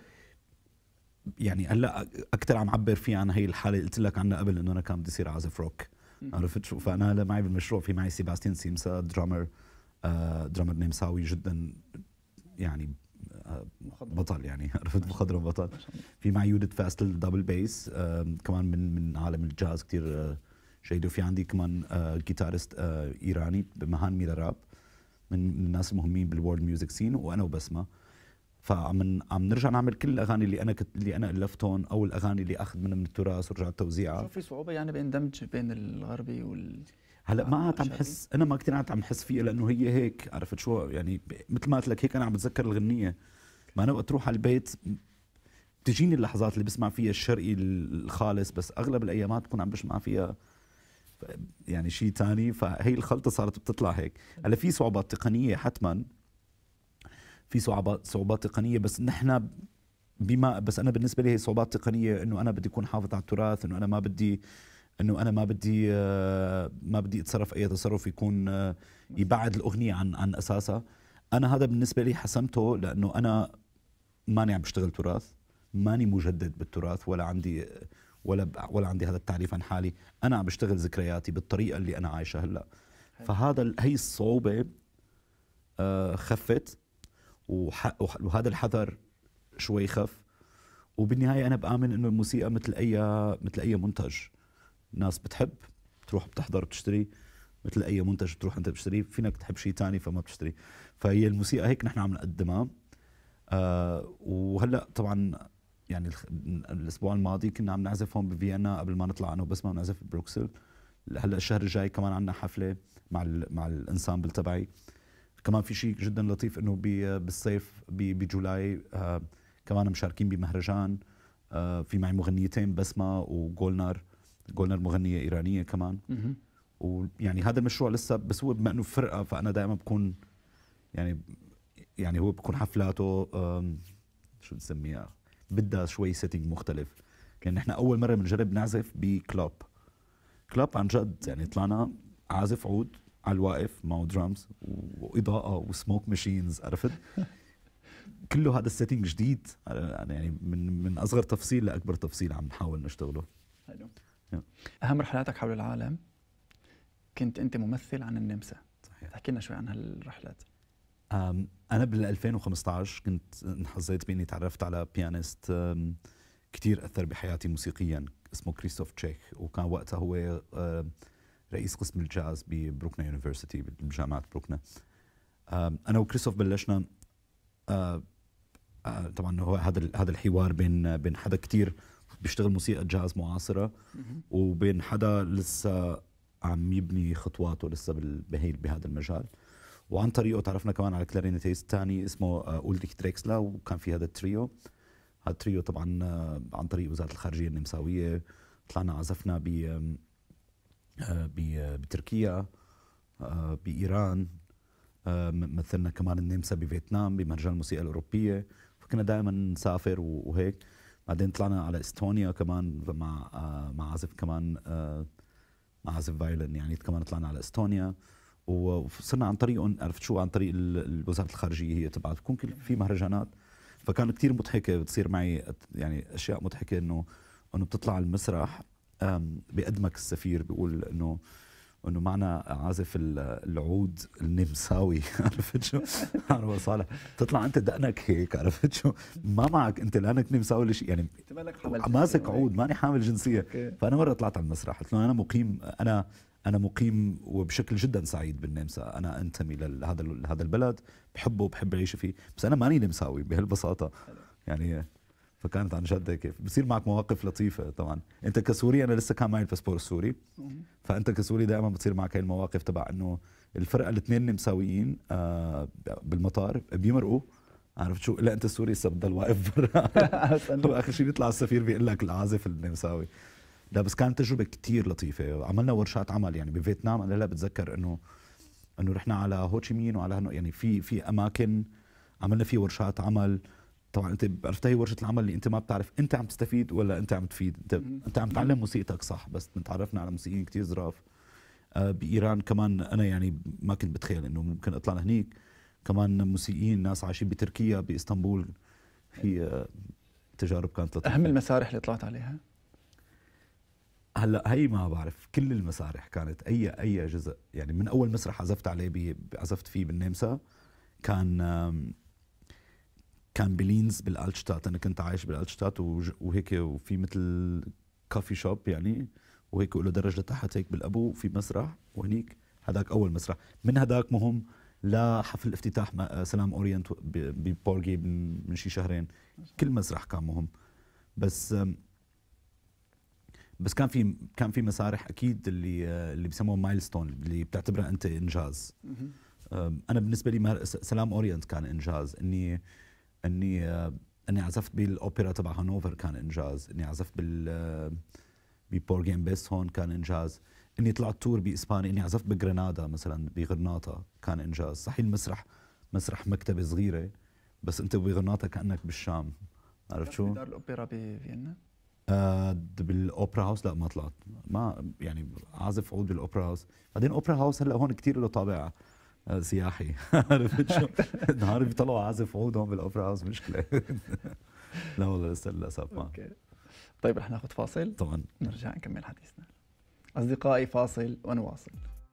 يعني هلا اكثر عم عبر فيه عن هي الحاله اللي قلت لك عنها قبل، انه انا كان بدي اصير عازف روك. عرفت شو؟ فانا هلا معي بالمشروع في معي سيباستيان سيمسا درامر آه درامر نمساوي جدا يعني آه بطل يعني عرفت مخضرم بطل. في معي يوديت فاستل دبل بيس آه كمان من من عالم الجاز كثير آه جيد. وفي عندي كمان آه جيتارست آه ايراني بمهان ميرا راب من الناس المهمين بالورد ميوزك سين، وانا وبسمه. فعم عم نرجع نعمل كل الاغاني اللي انا كنت اللي انا الفتهم، او الاغاني اللي اخذ منها من التراث ورجعت توزيعها. في صعوبه يعني بين دمج بين الغربي وال هلا ما مع عاد عم شادي؟ حس، انا ما كثير عاد عم حس فيها لانه هي هيك، عرفت شو يعني، ب- مثل ما قلت لك هيك انا عم بتذكر الغنيه. ما انا وقت اروح على البيت بتجيني اللحظات اللي بسمع فيها الشرقي الخالص، بس اغلب الايامات بكون عم بسمع فيها يعني شيء تاني، فهي الخلطه صارت بتطلع هيك. هلا في صعوبات تقنيه حتما، في صعوبات صعوبات تقنيه، بس نحن بما بس انا بالنسبه لي هي صعوبات تقنيه، انه انا بدي اكون حافظ على التراث، انه انا ما بدي انه انا ما بدي آه، ما بدي اتصرف اي تصرف يكون آه، يبعد الاغنيه عن عن اساسها. انا هذا بالنسبه لي حسمته، لانه انا ماني عم بشتغل تراث، ماني مجدد بالتراث، ولا عندي ولا ب- ولا عندي هذا التعريف عن حالي. انا عم بشتغل ذكرياتي بالطريقه اللي انا عايشها هلا. فهذا ال- هي الصعوبه آه، خفت، وح- وح- وهذا الحذر شوي خف. وبالنهايه انا بامن انه الموسيقى مثل اي مثل اي منتج، ناس بتحب تروح بتحضر بتشتري، مثل اي منتج تروح انت بتشتري، فينك تحب شيء تاني فما بتشتري. فهي الموسيقى هيك نحن عم نقدمها. آه وهلا طبعا يعني الخ- الاسبوع الماضي كنا عم نعزف هون بفيينا قبل ما نطلع انا وبسمه ونعزف ببروكسل. هلا الشهر الجاي كمان عندنا حفله مع ال مع الانسامبل تبعي. كمان في شيء جدا لطيف انه بي- بالصيف بي- بجولاي آه كمان مشاركين بمهرجان. آه في معي مغنيتين، بسمه وجولنار. جولنار مغنيه ايرانيه كمان. مهم. ويعني هذا المشروع لسه، بس هو بما انه فرقه فانا دائما بكون يعني يعني هو بكون حفلاته آم، شو بنسميها، بدها شوي سيتنج مختلف. يعني نحن اول مره بنجرب نعزف بكلوب. كلوب عن جد، يعني طلعنا عازف عود على الواقف معه درامز واضاءه وسموك ماشينز، عرفت؟ كله هذا السيتنج جديد، يعني من من اصغر تفصيل لاكبر تفصيل عم نحاول نشتغله. حلو. يا. اهم رحلاتك حول العالم، كنت انت ممثل عن النمسا، صحيح. احكي لنا شوي عن هالرحلات. أم، أنا بال ألفين وخمسطعش كنت انحظيت بإني تعرفت على بيانيست أم، كتير أثر بحياتي موسيقيا، اسمه كريستوف تشيك، وكان وقتها هو أم، رئيس قسم الجاز ببروكنا يونيفرسيتي بجامعة بروكنا. أم، أنا وكريستوف بلشنا أه، أه، طبعا هو هذا ال- هذا الحوار بين بين حدا كتير بيشتغل موسيقى جاز معاصرة، مهم. وبين حدا لسه عم يبني خطواته لسه بال- بهي بهذا المجال. وعن طريقه تعرفنا كمان على كلارينيتيست تاني اسمه آه، أولديك دريكسلا، وكان في هذا التريو. هذا التريو طبعا آه، عن طريق وزارة الخارجية النمساوية طلعنا عزفنا ب آم، آه، ب- آه، بتركيا، آه، بإيران، آه، م- مثلنا كمان النمسا بفيتنام بمهرجان الموسيقى الأوروبية. فكنا دائما نسافر و- وهيك. بعدين طلعنا على استونيا كمان مع آه، مع عازف كمان آه، مع عازف فايلن، يعني كمان طلعنا على استونيا. وصرنا عن طريقهم، عرفت شو، عن طريق ال- ال- وزاره الخارجيه هي تبعت بكون كل في مهرجانات. فكان كتير مضحكه بتصير معي أت- يعني اشياء مضحكه، انه انه بتطلع على المسرح أم، بيقدمك السفير بيقول انه انه معنا عازف ال- العود النمساوي عرفت شو؟ انا صالح تطلع انت دقنك هيك، عرفت شو؟ ما معك انت لانك نمساوي ولا شيء، يعني ماسك عود ماني حامل جنسيه. أوكي. فانا مره طلعت على المسرح قلت له انا مقيم، انا انا مقيم وبشكل جدا سعيد بالنمسا، انا انتمي لهذا هذا البلد، بحبه وبحب العيش فيه، بس انا ماني نمساوي بهالبساطه يعني. فكانت عن جد هيك بصير معك مواقف لطيفه. طبعا انت كسوري، انا لسه كان معي الباسبور السوري، مهم. فانت كسوري دائما بتصير معك هاي المواقف تبع انه الفرقه الاثنين نمساويين آه بالمطار بيمرقوا، عرفت شو، لا انت السوري لسه بتضل واقف برا واخر شيء بيطلع السفير بيقول لك العازف النمساوي. لا بس كانت تجربه كتير لطيفه. عملنا ورشات عمل يعني بفيتنام، انا لا بتذكر انه انه رحنا على هوتشيمين وعلى هنو، يعني في في اماكن عملنا فيه ورشات عمل. طبعا انت عرفت هي ورشه العمل اللي انت ما بتعرف انت عم تستفيد ولا انت عم تفيد، انت مهم. انت عم تعلم موسيقتك صح، بس تعرفنا على موسيقيين كتير ظراف. آه، بايران كمان انا يعني ما كنت بتخيل انه ممكن اطلع لهنيك. كمان موسيقيين ناس عايشين بتركيا باسطنبول. في آه، تجارب كانت لطيفه. اهم المسارح اللي طلعت عليها؟ هلا هي ما بعرف كل المسارح كانت، اي اي جزء يعني. من اول مسرح عزفت عليه بي عزفت فيه بالنمسا كان آم، كان بلينز بالالتشتات. انا كنت عايش بالالتشتات وج- وهيك، وفي مثل كافي شوب يعني، وهيك له درجه تحت هيك بالابو في مسرح، وهنيك هذاك اول مسرح. من هذاك مهم لحفل افتتاح م- سلام اورينت ب- ببورجي من من شي شهرين. كل مسرح كان مهم. بس آم، بس كان في كان في مسارح اكيد اللي اللي بسموها مايلستون اللي بتعتبرها انت انجاز. انا بالنسبه لي سلام اورينت كان انجاز، اني اني اني عزفت بالاوبرا تبع هانوفر كان انجاز، اني عزفت بال ببورجين بيس هون كان انجاز، اني طلعت تور باسبانيا، اني عزفت بجرناطه مثلا بغرناطه كان انجاز. صحيح المسرح مسرح مكتبه صغيره بس انت بغرناطه كانك بالشام، عرفت شو؟ دار الاوبرا بفيينا؟ آه بالاوبرا هاوس لا ما طلعت، ما يعني عازف عود بالاوبرا هاوس. بعدين اوبرا هاوس هلا هون كثير له طابع آه سياحي عرفت شو؟ نهار بيطلعوا عازف عود هون بالاوبرا هاوس مشكله. لا والله لسه للاسف ما. اوكي طيب رح ناخذ فاصل طبعا نرجع نكمل حديثنا. اصدقائي فاصل ونواصل.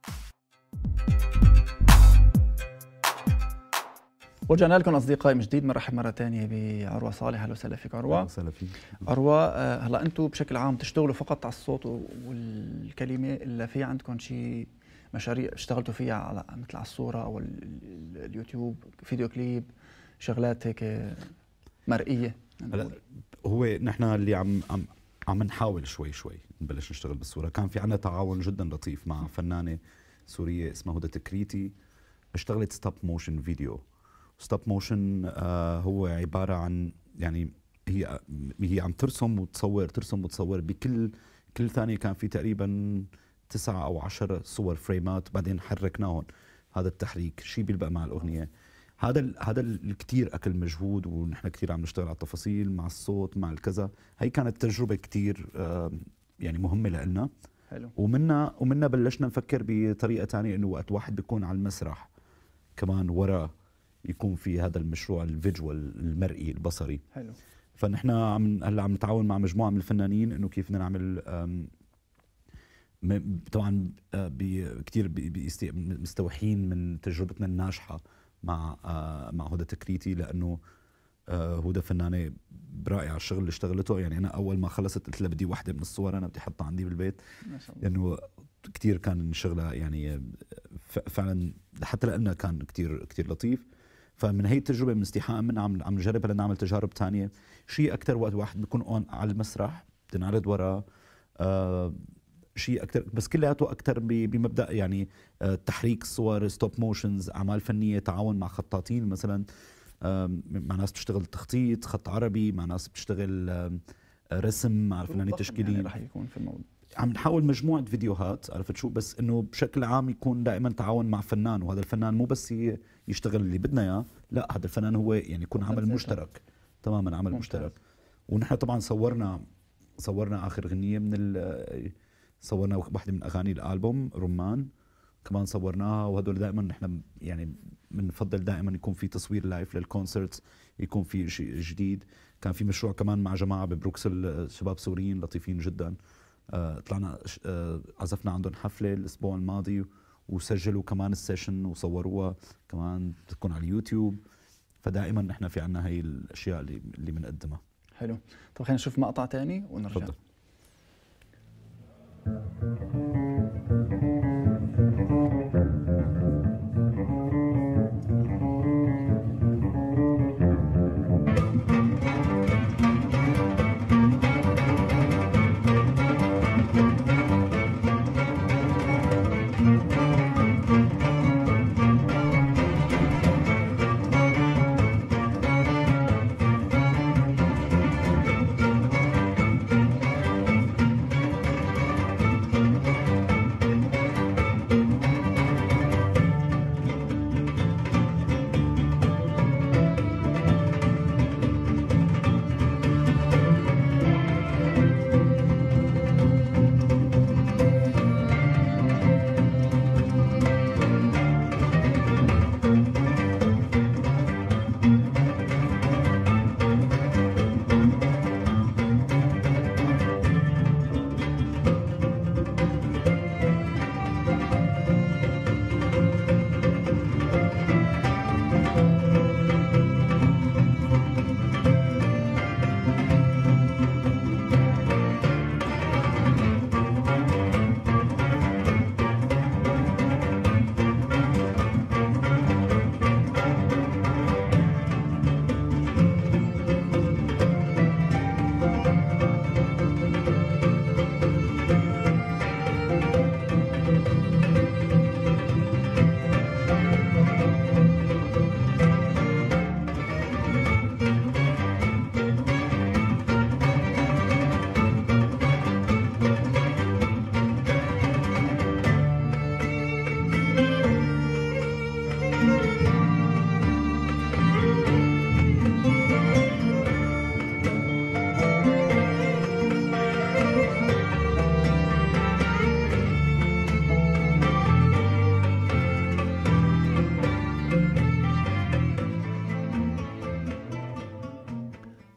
ورجعنا لكم اصدقائي من جديد. مرحب مره ثانيه بعروه صالح. اهلا وسهلا فيك عروه. اهلا وسهلا فيك عروه. هلا انتم بشكل عام تشتغلوا فقط على الصوت والكلمه، الا في عندكم شيء مشاريع اشتغلتوا فيها على مثل على الصوره او اليوتيوب، فيديو كليب، شغلات هيك مرئيه؟ هلا هو نحن اللي عم عم عم نحاول شوي شوي نبلش نشتغل بالصوره. كان في عنا تعاون جدا لطيف مع فنانه سوريه اسمها هدى تكريتي، اشتغلت ستوب موشن فيديو. ستوب موشن آه هو عباره عن يعني هي هي عم ترسم وتصور ترسم وتصور بكل كل ثانيه. كان في تقريبا تسعة او عشرة صور فريمات بعدين حركناهم. هذا التحريك شيء بيلبق مع الاغنيه. هذا ال هذا الكثير اكل مجهود، ونحن كثير عم نشتغل على التفاصيل مع الصوت مع الكذا. هي كانت تجربه كثير آه يعني مهمه لنا. حلو. ومنا ومنا بلشنا نفكر بطريقه ثانيه، انه وقت واحد بيكون على المسرح كمان ورا يكون في هذا المشروع الفيجوال المرئي البصري. حلو. فنحن عم هلا عم نتعاون مع مجموعه من الفنانين انه كيف بدنا نعمل طبعا كثير مستوحين من تجربتنا الناجحه مع مع هدى تكريتي، لانه هدى فنانه رائعه الشغل اللي اشتغلته. يعني انا اول ما خلصت قلت لها بدي وحده من الصور انا بدي احطها عندي بالبيت، ما شاء الله. لانه كثير كان شغلها يعني فعلا حتى لأنه كان كثير كثير لطيف. فمن هي التجربه من استيحاء من عم عم نجربها لنعمل تجارب ثانيه. شيء اكثر وقت واحد بيكون اون على المسرح بتنعرض ورا آه شيء اكثر، بس كلياته اكثر بمبدا يعني آه تحريك الصور، ستوب موشنز، اعمال فنيه، تعاون مع خطاطين مثلا، آه مع ناس بتشتغل تخطيط خط عربي، مع ناس بتشتغل آه رسم، مع فنانين تشكيليين. يعني رح يكون في الموضوع عم نحاول مجموعة فيديوهات، عرفت شو، بس انه بشكل عام يكون دائما تعاون مع فنان، وهذا الفنان مو بس يشتغل اللي بدنا اياه، لا هذا الفنان هو يعني يكون عمل مشترك تماما، عمل ممتاز. مشترك. ونحن طبعا صورنا صورنا اخر غنية من صورنا واحدة من اغاني الالبوم رمان كمان صورناها. وهدول دائما نحن يعني بنفضل دائما يكون في تصوير لايف للكونسرتس، يكون في شيء جديد. كان في مشروع كمان مع جماعة ببروكسل شباب سوريين لطيفين جدا، آه طلعنا آه عزفنا عندهم حفلة الأسبوع الماضي، وسجلوا كمان السيشن وصوروها كمان تكون على اليوتيوب. فدائما نحن في عنا هاي الأشياء اللي اللي بنقدمها. حلو. طب خلينا نشوف مقطع تاني ونرجع. فضل.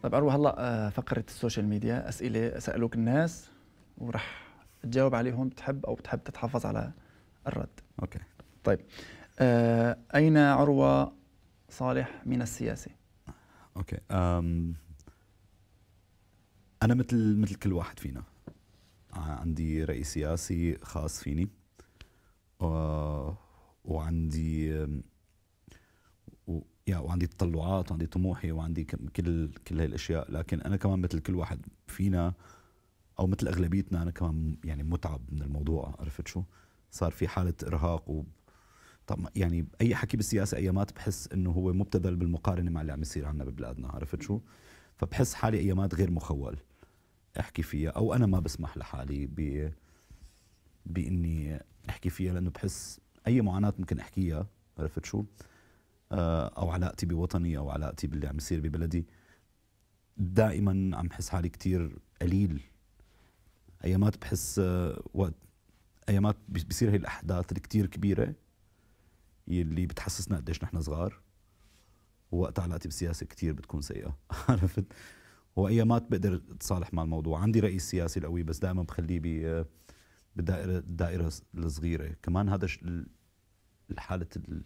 طيب عروة، هلا آه، فقرة السوشيال ميديا، أسئلة سألوك الناس ورح تجاوب عليهم، بتحب أو بتحب تتحفظ على الرد. اوكي. طيب آه، أين عروة صالح من السياسة؟ اوكي. أم انا مثل مثل كل واحد فينا، عندي رأي سياسي خاص فيني، و... وعندي و... يا وعندي تطلعات وعندي طموحي وعندي كل كل هاي الاشياء، لكن انا كمان مثل كل واحد فينا او مثل اغلبيتنا انا كمان يعني متعب من الموضوع. عرفت شو صار في حاله ارهاق و طبعا يعني اي حكي بالسياسه ايامات بحس انه هو مبتذل بالمقارنه مع اللي عم يصير عندنا ببلادنا. عرفت شو، فبحس حالي ايامات غير مخول احكي فيها، او انا ما بسمح لحالي ب باني احكي فيها، لانه بحس اي معاناه ممكن احكيها. عرفت شو، او علاقتي بوطني او علاقتي باللي عم يصير ببلدي، دائما عم بحس حالي كتير قليل. ايامات بحس وقت ايامات بيصير هي الاحداث الكتير كبيره يلي بتحسسنا قديش نحن صغار، ووقت علاقتي بالسياسه كتير بتكون سيئه. عرفت، وايامات بقدر اتصالح مع الموضوع. عندي رأي سياسي القوي بس دائما بخليه ب بالدائره الدائره الصغيره. كمان هذا الحاله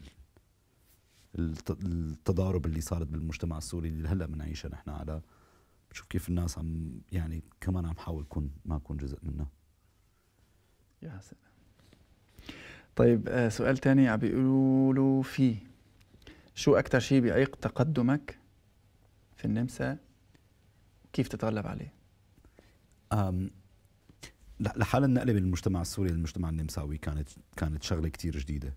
التضارب اللي صارت بالمجتمع السوري اللي هلا بنعيشها نحن، على بشوف كيف الناس عم يعني كمان عم حاول كون ما اكون جزء منها. يا سلام. طيب آه سؤال تاني عم بيقولوا فيه، شو أكتر شيء بيعيق تقدمك في النمسا وكيف تتغلب عليه؟ أم لحال النقلة من المجتمع السوري للمجتمع النمساوي كانت كانت شغلة كتير جديدة.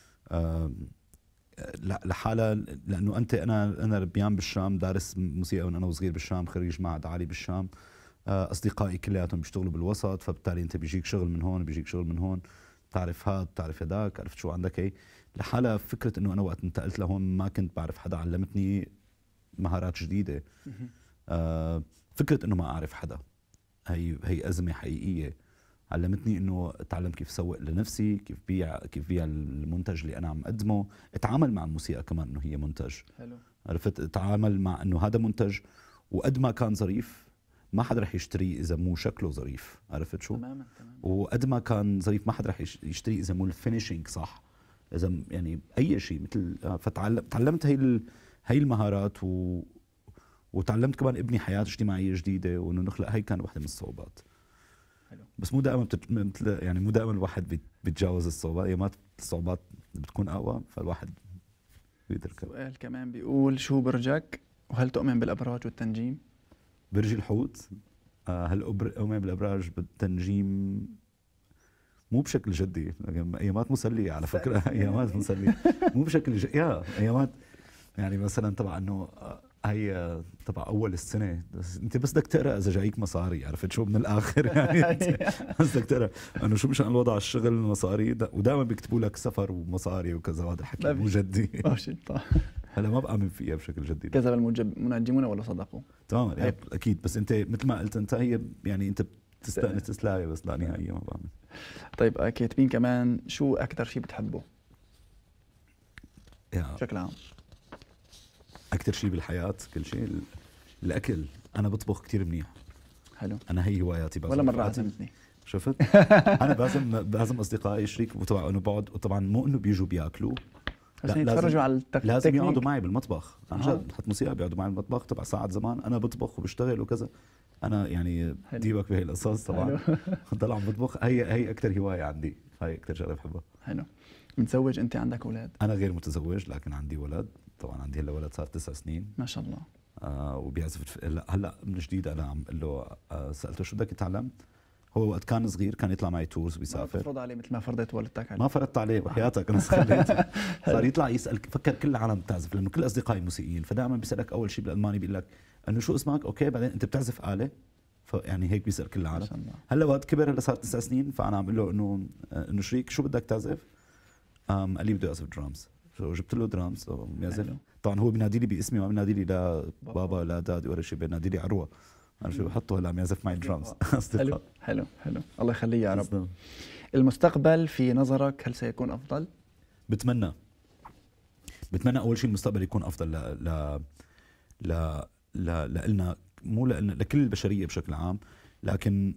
لحالها لأنه أنت أنا أنا ربيان بالشام، دارس موسيقى وأنا وصغير بالشام، خريج معهد عالي بالشام، أصدقائي كلياتهم بيشتغلوا بالوسط، فبالتالي أنت بيجيك شغل من هون بيجيك شغل من هون، بتعرف هاد بتعرف هداك، عرفت شو عندك هي. لحالها فكرة إنه أنا وقت انتقلت لهون ما كنت بعرف حدا علمتني مهارات جديدة. آه فكرة إنه ما أعرف حدا، هي هي أزمة حقيقية. علمتني إنه أتعلم كيف سوق لنفسي، كيف بيع كيف بيع المنتج اللي أنا عم أقدمه، أتعامل مع الموسيقى كمان إنه هي منتج. حلو. عرفت، أتعامل مع إنه هذا منتج، وقد ما كان ظريف ما حدا رح يشتريه إذا مو شكله ظريف. عرفت شو؟ تماما تماما. وقد ما كان ظريف ما حدا رح يشتريه إذا مو الفينيشينج صح، إذا يعني أي شيء مثل. فتعلم تعلمت هي ال... هي المهارات، و وتعلمت كمان ابني حياة اجتماعية جديدة، وإنه نخلق. هي كان واحدة من الصعوبات. حلو. بس مو دائما بتت... مثل يعني مو دائما الواحد بيتجاوز الصعوبات، ايامات الصعوبات بتكون اقوى فالواحد بيقدر. سؤال كمان بيقول، شو برجك وهل تؤمن بالابراج والتنجيم؟ برج الحوت. آه هل اؤمن بالابراج بالتنجيم؟ مو بشكل جدي، ايامات مسلية على فكرة. ايامات مسلية مو بشكل جدي. يا ايامات يعني مثلا تبع انه هي تبع اول السنه، بس انت بس بدك تقرا اذا جايك مصاري. عرفت شو، من الاخر يعني بس بدك تقرا انه شو مشان الوضع الشغل مصاري، ودائما بيكتبوا لك سفر ومصاري وكذا. هذا الحكي مو جدي. هلا ما بامن فيها بشكل جدي. كذب المنجمون ولا صدقوا. تماما اكيد، بس انت مثل ما قلت انت هي يعني انت بتستانس تسلاي، بس لا نهائيا ما بامن. طيب كاتبين كمان، شو اكثر شيء بتحبه بشكل عام؟ أكتر شيء بالحياة كل شيء الأكل. أنا بطبخ كتير منيح. حلو. أنا هي هواياتي. ولا مرة عزمتني. شفت؟ أنا بازم بازم أصدقائي شريك وطبعا أنا بقعد، وطبعا مو إنه بيجوا بياكلوا، لا يتفرجوا على التكنيك. لازم يقعدوا معي بالمطبخ. عن جد بحط موسيقى بيقعدوا معي بالمطبخ تبع ساعة زمان، أنا بطبخ وبشتغل وكذا. أنا يعني ديبك بهي القصص طبعا. ضل عم بطبخ. هي هي أكتر هواية عندي، هي أكتر شغلة بحبها. حلو. متزوج أنت؟ عندك أولاد؟ أنا غير متزوج لكن عندي ولد. طبعا عندي هلا ولد صار تسع سنين ما شاء الله. آه وبيعزف. هلا هلا من جديد انا عم قل له، آه سالته شو بدك تتعلم. هو وقت كان صغير كان يطلع معي تورز ويسافر. ما فرض عليه مثل ما فرضت والدتك عليه. ما فرضت عليه وحياتك، انا خليته. صار يطلع يسال، فكر كل العالم بتعزف، لانه كل اصدقائي موسيقيين، فدائما بيسالك اول شيء بالالماني بيقول لك انه شو اسمك، اوكي بعدين انت بتعزف آلة، فيعني هيك بيسال كل العالم. هلا وقت كبر هلا صار تسع سنين، فانا عم بقول له انه انه شريك شو بدك تعزف؟ قال لي بده يعزف درامز. جبت له درامز بيعزف. طبعا هو بينادي لي باسمي، ما بينادي لي لا بابا لا دادي ولا شيء، بينادي لي عروه. انا شو بحطه هلا عم يعزف معي درامز. حلو حلو حلو. الله يخليه يا رب. المستقبل في نظرك هل سيكون افضل؟ بتمنى بتمنى اول شيء المستقبل يكون افضل ل ل ل ل- لنا، مو لنا، لكل البشريه بشكل عام، لكن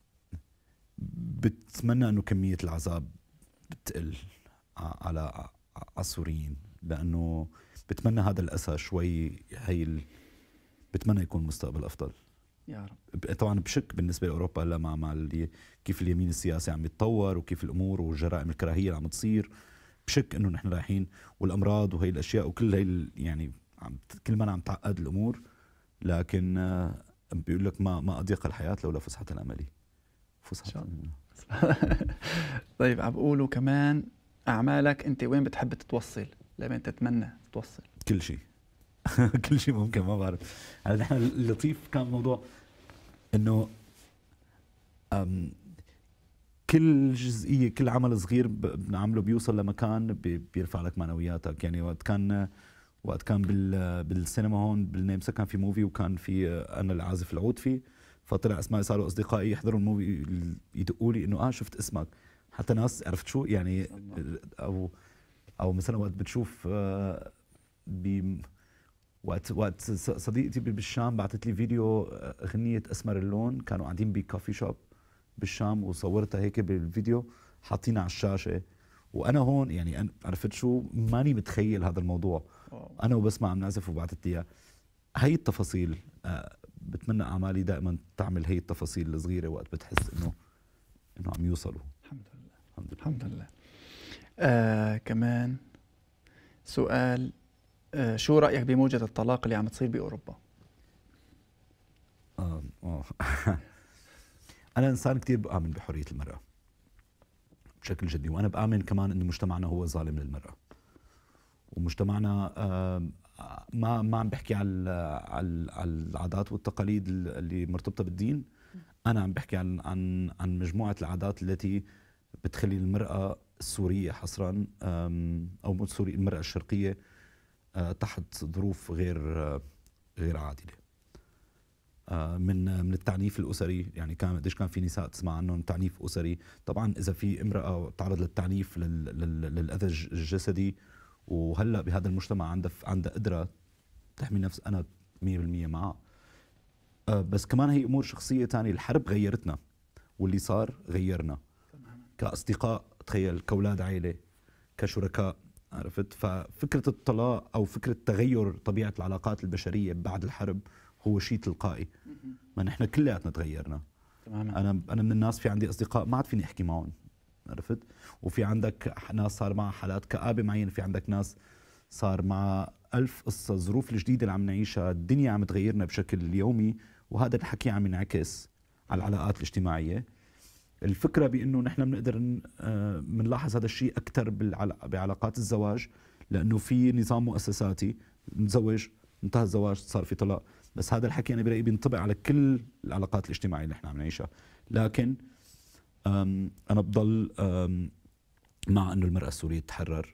بتمنى انه كميه العذاب بتقل ع- على ع- على السوريين، لانه بتمنى هذا الاسى شوي، هي ال... بتمنى يكون مستقبل افضل. يا رب. ب- طبعا بشك بالنسبه لاوروبا هلا مع مع اللي كيف اليمين السياسي عم يتطور، وكيف الامور والجرائم الكراهيه اللي عم تصير، بشك انه نحن رايحين، والامراض وهي الاشياء وكل هي ال- يعني عم كل ما عم تعقد الامور، لكن آه، بيقول لك ما ما اضيق الحياه لولا فسحه الامل. فسحه شاء الأمل. طيب عم بقولوا كمان اعمالك انت وين بتحب تتوصل؟ لمين تتمنى توصل؟ كل شيء كل شيء ممكن، ما بعرف. هلا نحن اللطيف كان موضوع انه أم، كل جزئيه، كل عمل صغير ب- بنعمله بيوصل لمكان بي- بيرفع لك معنوياتك. يعني وقت كان وقت كان بال بالسينما هون بالنمسا كان في موفي، وكان في انا العازف العود فيه، فطلع اسمعي صاروا اصدقائي يحضروا الموفي يدقوا لي انه اه شفت اسمك، حتى ناس عرفت شو يعني، او او مثلا وقت بتشوف آه، ب وقت وقت ص- صديقتي بالشام بعثت لي فيديو آه، اغنيه اسمر اللون، كانوا قاعدين بكافي شوب بالشام وصورتها هيك بالفيديو حاطينها على الشاشه، وانا هون يعني أنا عرفت شو، ماني متخيل هذا الموضوع، واو. انا وبسمع عم نعزف وبعثت لي اياه. هي التفاصيل آه، بتمنى اعمالي دائما تعمل هي التفاصيل الصغيره وقت بتحس انه انه عم يوصلوا. الحمد لله. الحمد لله. الحمد لله. آه كمان سؤال، آه شو رأيك بموجة الطلاق اللي عم تصير بأوروبا؟ آه آه. أنا إنسان كتير بآمن بحرية المرأة بشكل جدي، وأنا بآمن كمان إنه مجتمعنا هو ظالم للمرأة، ومجتمعنا آه ما ما عم بحكي على على على العادات والتقاليد اللي مرتبطة بالدين، أنا عم بحكي عن عن عن مجموعة العادات التي بتخلي المرأة السورية حصرا آم، أو مو السورية، المرأة الشرقية آه، تحت ظروف غير آه، غير عادلة. آه، من من التعنيف الاسري، يعني كان قديش كان في نساء تسمع عنهم تعنيف اسري، طبعا اذا في امراه تعرض للتعنيف لل- لل- للاذى الج- الجسدي، وهلا بهذا المجتمع عندها عندها قدره تحمي نفس، انا مية بالمية معها. آه، بس كمان هي امور شخصيه ثانيه، الحرب غيرتنا واللي صار غيرنا كاصدقاء، تخيل، كاولاد عائله، كشركاء، عرفت؟ ففكره الطلاق او فكره تغير طبيعه العلاقات البشريه بعد الحرب هو شيء تلقائي، ما نحن كلياتنا تغيرنا. تماما. انا انا من الناس، في عندي اصدقاء ما عاد فيني احكي معهم، عرفت؟ وفي عندك ناس صار معها حالات كآبة معينة، في عندك ناس صار مع ألف قصة، الظروف الجديدة اللي عم نعيشها، الدنيا عم تغيرنا بشكل يومي، وهذا الحكي عم ينعكس على العلاقات الاجتماعية. الفكرة بأنه نحن بنقدر بنلاحظ هذا الشيء أكثر بعلاقات الزواج، لأنه في نظام مؤسساتي، نتزوج انتهى الزواج صار في طلاق، بس هذا الحكي أنا برأيي بينطبق على كل العلاقات الاجتماعية اللي نحن عم نعيشها. لكن أنا بضل مع أنه المرأة السورية تتحرر،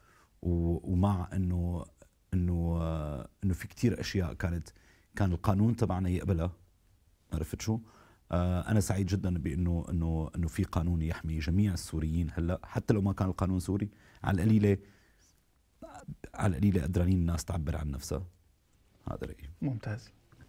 ومع أنه أنه أنه في كتير أشياء كانت كان القانون تبعنا يقبلها، عرفت شو؟ أنا سعيد جدا بأنه أنه أنه في قانون يحمي جميع السوريين هلا، حتى لو ما كان القانون سوري، على القليلة على القليلة قدرانين الناس تعبر عن نفسها. هذا رأيي. ممتاز.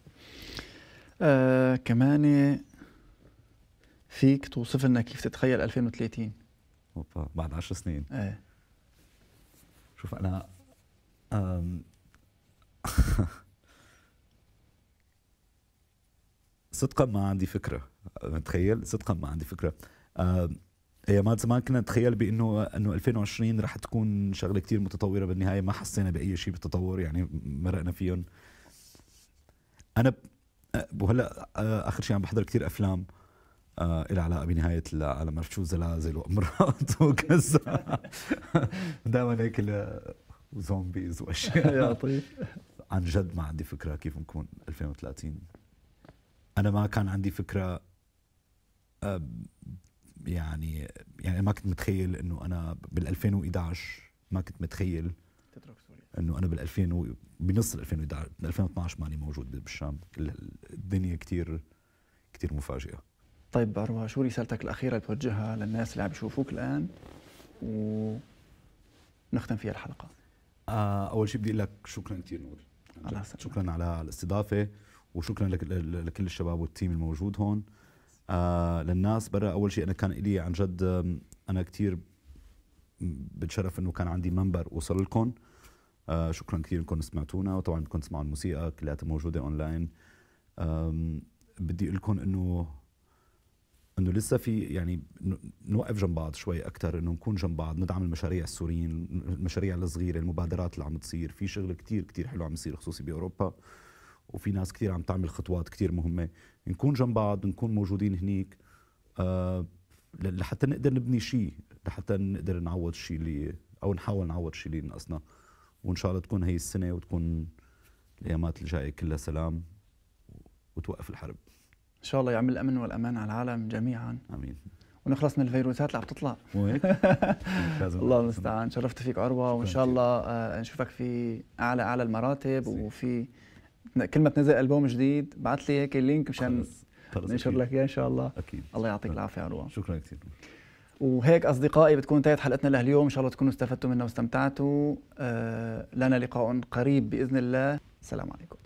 آه كمان فيك توصف لنا كيف تتخيل ألفين وثلاثين؟ أوبا، بعد عشر سنين. ايه. شوف أنا أم صدقا ما عندي فكرة، متخيل صدقا ما عندي فكرة. ايامات زمان كنا نتخيل بانه انه ألفين وعشرين رح تكون شغله كتير متطوره، بالنهايه ما حسينا باي شيء بالتطور، يعني مرقنا فيهم. انا ب... وهلا اخر شيء عم بحضر كتير افلام آه لها علاقه بنهايه العالم، عرفت شو، زلازل وامراض وكذا دائما هيك وزومبيز واشياء. يا لطيف. عن جد ما عندي فكره كيف نكون ألفين وثلاثين. انا ما كان عندي فكره آه يعني يعني ما كنت متخيل انه انا بال ألفين وإحدى عشر، ما كنت متخيل تترك سوريا انه انا بال ألفين و... بنص ألفين وإحدى عشر ألفين واثني عشر ماني موجود بالشام. الدنيا كتير كتير مفاجئه. طيب أروى، شو رسالتك الأخيرة اللي بتوجهها للناس اللي عم يشوفوك الآن ونختم فيها الحلقة؟ آه أول شيء بدي أقول لك شكرا كتير نور. الله يسلمك. شكرا على الاستضافه، وشكرا لك لكل الشباب والتيم الموجود هون. آه للناس برا، اول شيء انا كان لي عن جد انا كثير بتشرف انه كان عندي منبر وصل لكم. آه شكرا كثير انكم سمعتونا، وطبعا بدكم تسمعوا الموسيقى كلها موجوده اونلاين. بدي اقول لكم انه انه لسه في يعني نوقف جنب بعض شوي اكثر، انه نكون جنب بعض، ندعم المشاريع السوريين، المشاريع الصغيره، المبادرات اللي عم تصير. في شغل كتير كتير حلو عم يصير خصوصي باوروبا، وفي ناس كتير عم تعمل خطوات كتير مهمه. نكون جنب بعض، نكون موجودين هنيك آه لحتى نقدر نبني شيء، لحتى نقدر نعوض الشيء اللي او نحاول نعوض الشيء اللي نقصنا. وان شاء الله تكون هي السنه وتكون الايامات الجايه كلها سلام وتوقف الحرب ان شاء الله. يعمل الامن والامان على العالم جميعا، امين، ونخلص من الفيروسات اللي عم تطلع. وهيك الله المستعان. شرفت فيك عروه، وان شاء الله آه نشوفك في اعلى اعلى المراتب. وفي كل ما تنزل البوم جديد بعث لي هيك اللينك مشان ننشر لك اياه ان شاء الله. اكيد. الله يعطيك العافيه عروه. شكرا كثير. وهيك اصدقائي بتكون انتهت حلقتنا لليوم، ان شاء الله تكونوا استفدتوا منها واستمتعتوا. آه لنا لقاء قريب باذن الله. السلام عليكم.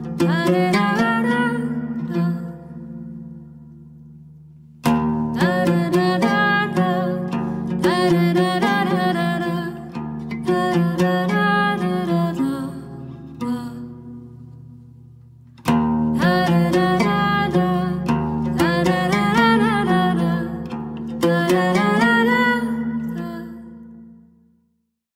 Da